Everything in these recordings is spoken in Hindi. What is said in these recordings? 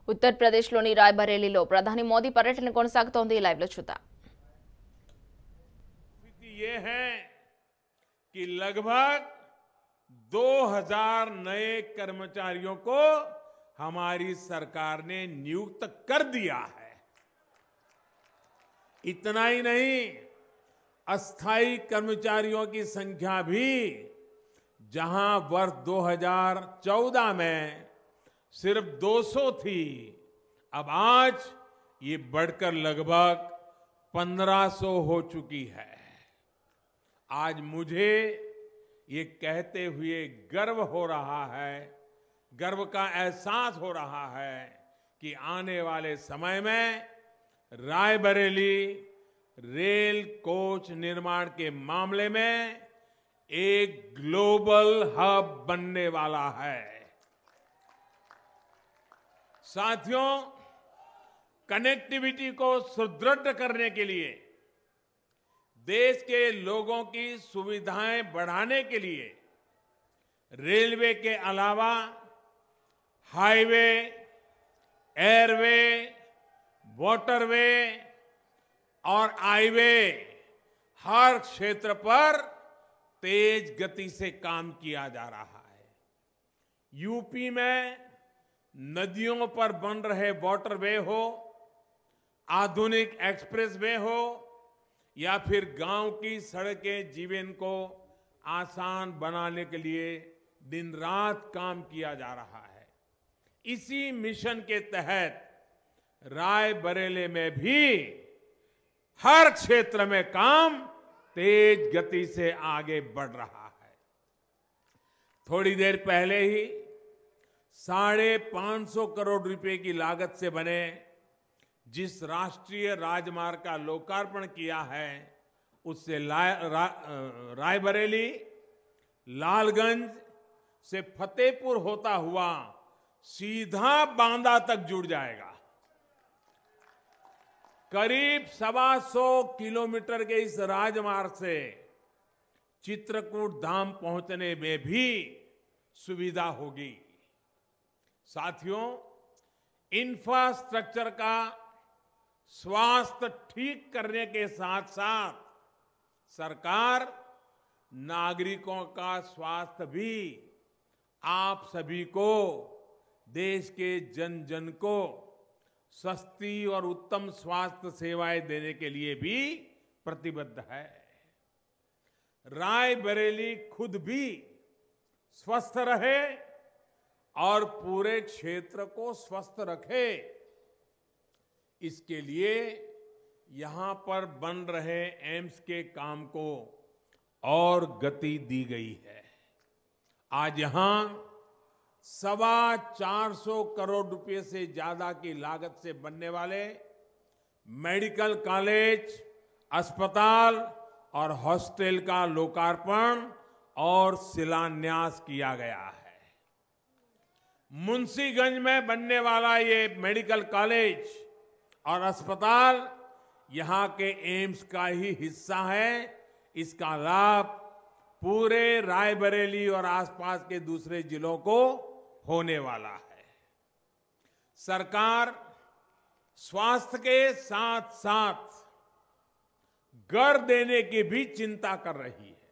उत्तर प्रदेशलोनी राय बरेलीलो प्रधानी मोदी पर्यटन कोनसागुतोंदी। लाइव लो चूद्दाम। ये है कि लगभग 2000 नए कर्मचारियों को हमारी सरकार ने नियुक्त कर दिया है। इतना ही नहीं, अस्थायी कर्मचारियों की संख्या भी जहां वर्ष 2014 में सिर्फ 200 थी, अब आज ये बढ़कर लगभग 1500 हो चुकी है। आज मुझे ये कहते हुए गर्व हो रहा है, गर्व का एहसास हो रहा है कि आने वाले समय में राय बरेली रेल कोच निर्माण के मामले में एक ग्लोबल हब बनने वाला है। साथियों, कनेक्टिविटी को सुदृढ़ करने के लिए, देश के लोगों की सुविधाएं बढ़ाने के लिए रेलवे के अलावा हाईवे, एयरवे, वाटरवे और आईवे हर क्षेत्र पर तेज गति से काम किया जा रहा है। यूपी में नदियों पर बन रहे वाटरवे हो, आधुनिक एक्सप्रेसवे हो या फिर गांव की सड़कें, जीवन को आसान बनाने के लिए दिन रात काम किया जा रहा है। इसी मिशन के तहत राय बरेली में भी हर क्षेत्र में काम तेज गति से आगे बढ़ रहा है। थोड़ी देर पहले ही 550 करोड़ रुपए की लागत से बने जिस राष्ट्रीय राजमार्ग का लोकार्पण किया है, उससे राय बरेली, लालगंज से फतेहपुर होता हुआ सीधा बांदा तक जुड़ जाएगा। करीब 125 किलोमीटर के इस राजमार्ग से चित्रकूट धाम पहुंचने में भी सुविधा होगी। साथियों, इंफ्रास्ट्रक्चर का स्वास्थ्य ठीक करने के साथ साथ सरकार नागरिकों का स्वास्थ्य भी, आप सभी को, देश के जन जन को सस्ती और उत्तम स्वास्थ्य सेवाएं देने के लिए भी प्रतिबद्ध है। राय बरेली खुद भी स्वस्थ रहे और पूरे क्षेत्र को स्वस्थ रखे, इसके लिए यहां पर बन रहे एम्स के काम को और गति दी गई है। आज यहां 425 करोड़ रुपए से ज्यादा की लागत से बनने वाले मेडिकल कॉलेज, अस्पताल और हॉस्टल का लोकार्पण और शिलान्यास किया गया है। मुंशीगंज में बनने वाला ये मेडिकल कॉलेज और अस्पताल यहां के एम्स का ही हिस्सा है। इसका लाभ पूरे राय बरेली और आसपास के दूसरे जिलों को होने वाला है। सरकार स्वास्थ्य के साथ साथ घर देने की भी चिंता कर रही है।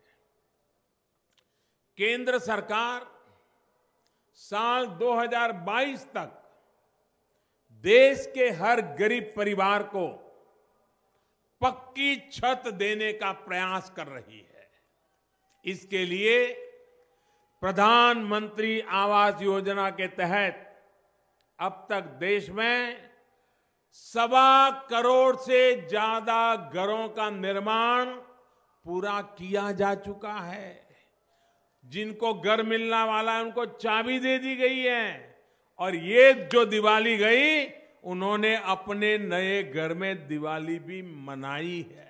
केंद्र सरकार साल 2022 तक देश के हर गरीब परिवार को पक्की छत देने का प्रयास कर रही है। इसके लिए प्रधानमंत्री आवास योजना के तहत अब तक देश में 1.25 करोड़ से ज्यादा घरों का निर्माण पूरा किया जा चुका है। जिनको घर मिलने वाला है उनको चाबी दे दी गई है और ये जो दिवाली गई, उन्होंने अपने नए घर में दिवाली भी मनाई है।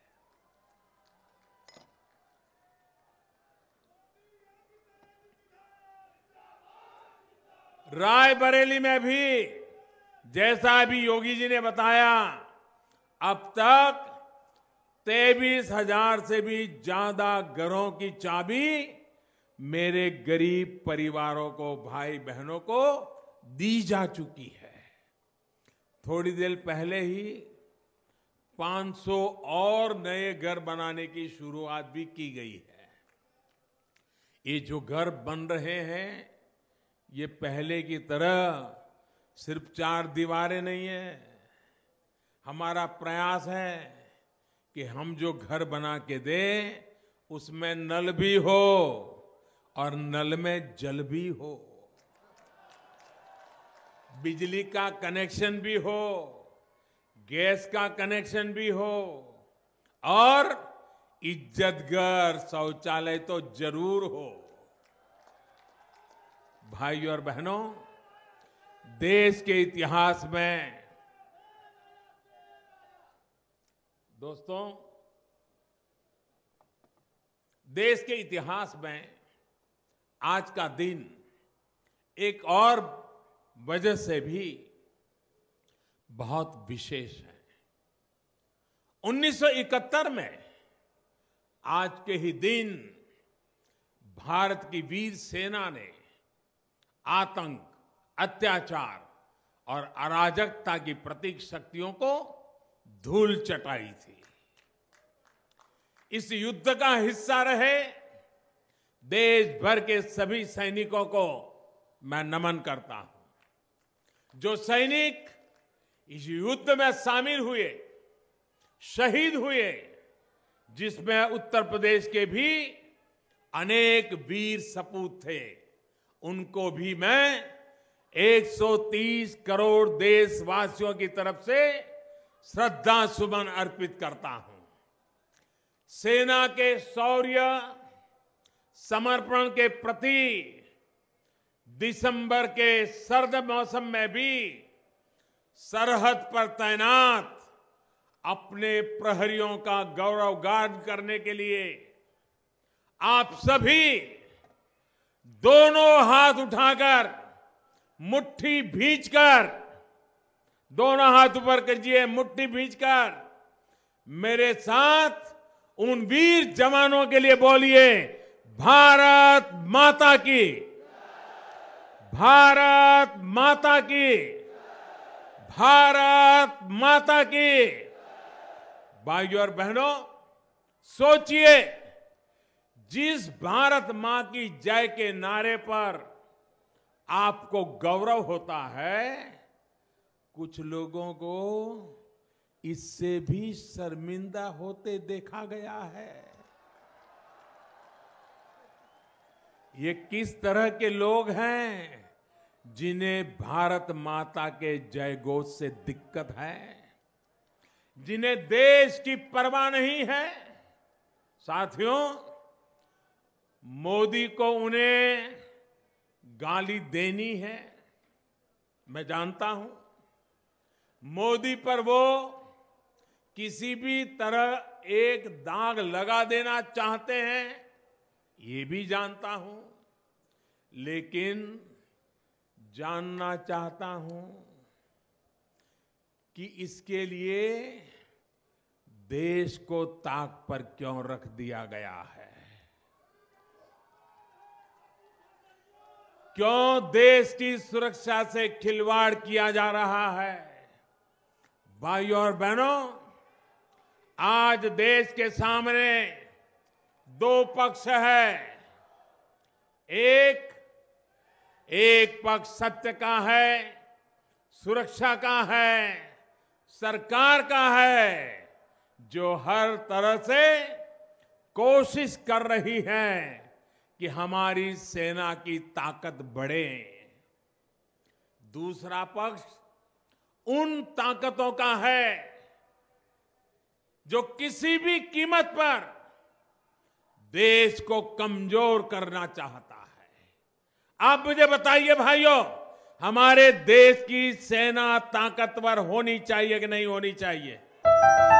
राय बरेली में भी जैसा अभी योगी जी ने बताया, अब तक 23,000 से भी ज्यादा घरों की चाबी मेरे गरीब परिवारों को, भाई बहनों को दी जा चुकी है। थोड़ी देर पहले ही 500 और नए घर बनाने की शुरुआत भी की गई है। ये जो घर बन रहे हैं ये पहले की तरह सिर्फ 4 दीवारें नहीं है। हमारा प्रयास है कि हम जो घर बना के दें उसमें नल भी हो और नल में जल भी हो, बिजली का कनेक्शन भी हो, गैस का कनेक्शन भी हो और इज्जतघर शौचालय तो जरूर हो। भाइयों और बहनों, देश के इतिहास में दोस्तों, देश के इतिहास में आज का दिन एक और वजह से भी बहुत विशेष है। 1971 में आज के ही दिन भारत की वीर सेना ने आतंक, अत्याचार और अराजकता की प्रतीक शक्तियों को धूल चटाई थी। इस युद्ध का हिस्सा रहे देश भर के सभी सैनिकों को मैं नमन करता हूं। जो सैनिक इस युद्ध में शामिल हुए, शहीद हुए, जिसमें उत्तर प्रदेश के भी अनेक वीर सपूत थे, उनको भी मैं 130 करोड़ देशवासियों की तरफ से श्रद्धा सुमन अर्पित करता हूं। सेना के शौर्य, समर्पण के प्रति दिसंबर के सर्द मौसम में भी सरहद पर तैनात अपने प्रहरियों का गौरवगान करने के लिए आप सभी दोनों हाथ उठाकर, मुट्ठी भींचकर, दोनों हाथ ऊपर कीजिए, मुट्ठी भींचकर मेरे साथ उन वीर जवानों के लिए बोलिए, भारत माता की, भारत माता की, भारत माता की। भाइयों और बहनों, सोचिए, जिस भारत मां की जय के नारे पर आपको गौरव होता है, कुछ लोगों को इससे भी शर्मिंदा होते देखा गया है। ये किस तरह के लोग हैं जिन्हें भारत माता के जय घोष से दिक्कत है, जिन्हें देश की परवाह नहीं है। साथियों, मोदी को उन्हें गाली देनी है, मैं जानता हूं। मोदी पर वो किसी भी तरह एक दाग लगा देना चाहते हैं, ये भी जानता हूं, लेकिन जानना चाहता हूं कि इसके लिए देश को ताक पर क्यों रख दिया गया है, क्यों देश की सुरक्षा से खिलवाड़ किया जा रहा है। भाइयों और बहनों, आज देश के सामने 2 पक्ष है। एक पक्ष सत्य का है, सुरक्षा का है, सरकार का है, जो हर तरह से कोशिश कर रही है कि हमारी सेना की ताकत बढ़े। दूसरा पक्ष उन ताकतों का है जो किसी भी कीमत पर देश को कमजोर करना चाहता है। आप मुझे बताइए भाइयों, हमारे देश की सेना ताकतवर होनी चाहिए कि नहीं होनी चाहिए?